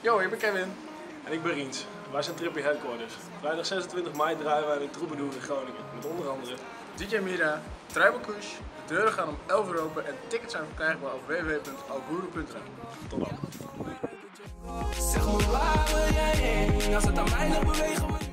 Yo, ik ben Kevin. En ik ben Riens. Wij zijn Trippy Headquarters. Vrijdag 26 mei draaien wij de Troubadour in Groningen. Met onder andere DJ Mira, Tribal Kush. De deuren gaan om 11 uur open en tickets zijn verkrijgbaar op www.alguru.nl. tot dan. Zeg me waar wil jij heen? Als het aan mij ligt bewegen we